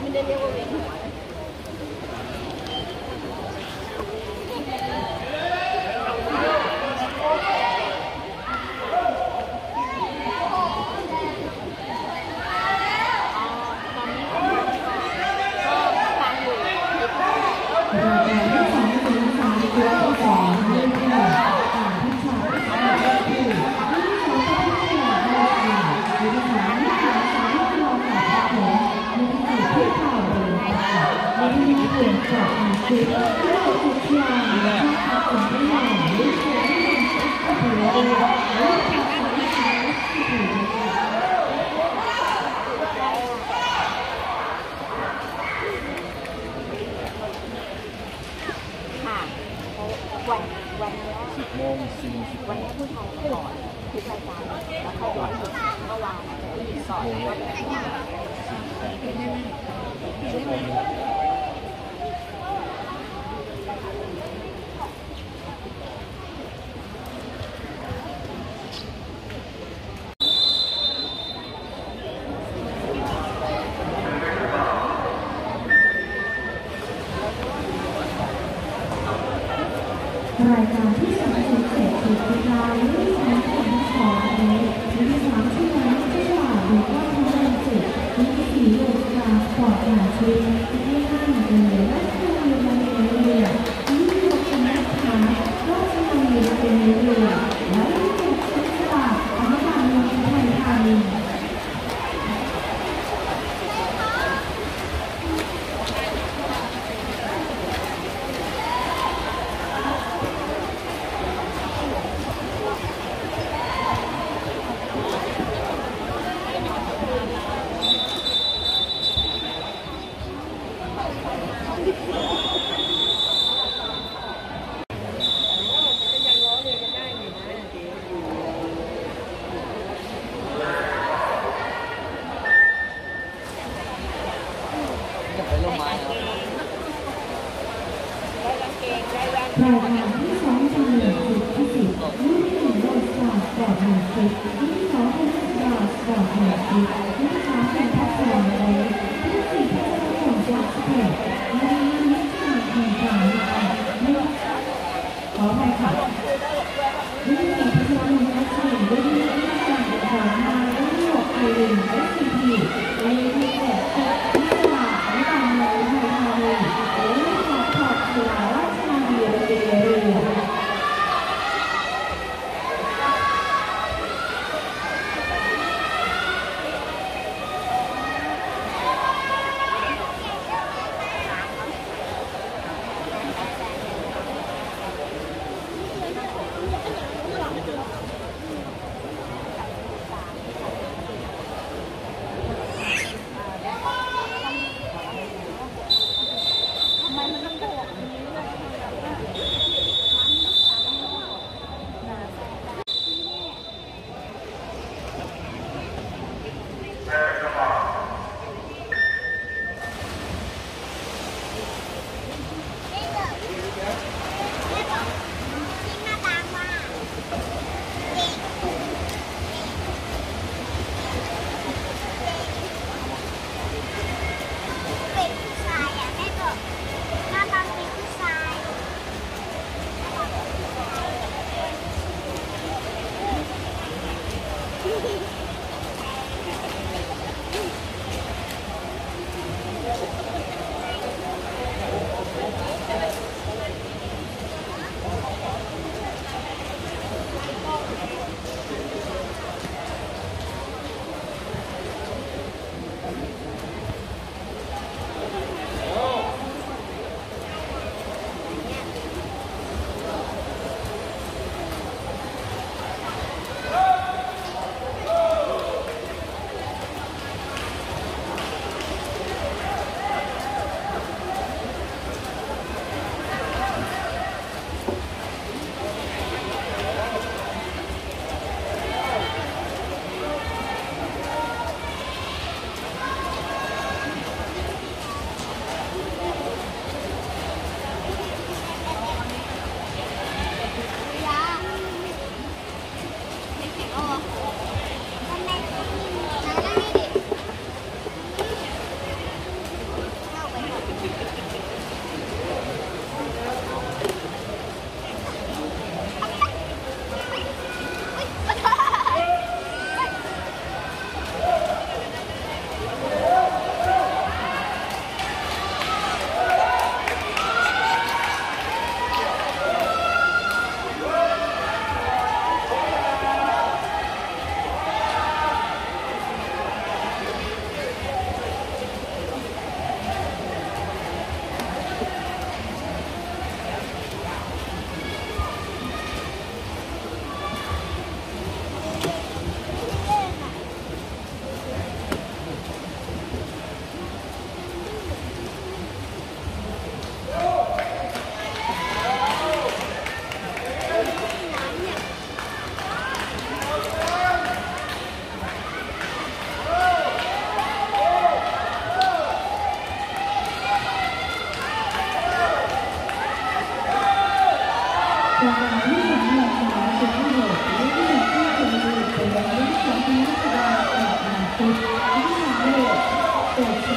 ไม่ได้เรียกว่าเวียนหัววันนี้ผู้ชายก่อนทุกรายการแล้วเข้าไปเมื่อวานผู้หญิงก่อนรายการที่สำคัญเสร็จคือเวลาและที่สำคัญที่สองนี้ที่สามที่นั้นที่ว่าหรือว่าทำงานเสร็จที่สี่โลกาสปอร์ตหาชีวิตที่ห้าและที่มีมาในเรือที่มีคณะทางก็จะมีเป็นเรือและที่เป็นศิลปะอาหารเมืองไทยธานีรายการที่สองจะเหลือจุดที่สิบรุ่นที่หนึ่งโดยสปอร์ตสปอร์ตหนึ่งสิบรุ่นที่สองเป็นสปอร์ตสปอร์ตหนึ่งสิบรุ่นที่สามเป็นพัฒนาอะไรรุ่นที่สี่พัฒนาของจักรเพชรในนี้ที่มาแข่งขันขอไปค่ะรุ่นที่สี่พัฒนาของจักรเพชรรุ่นที่ห้าของมารุ่นที่หกไอริน SCP รุ่นที่เจ็ดที่ตลาดที่ตามเมืองไทยธานีรุ่นที่แปดขอบสลาราชนาวีเรือ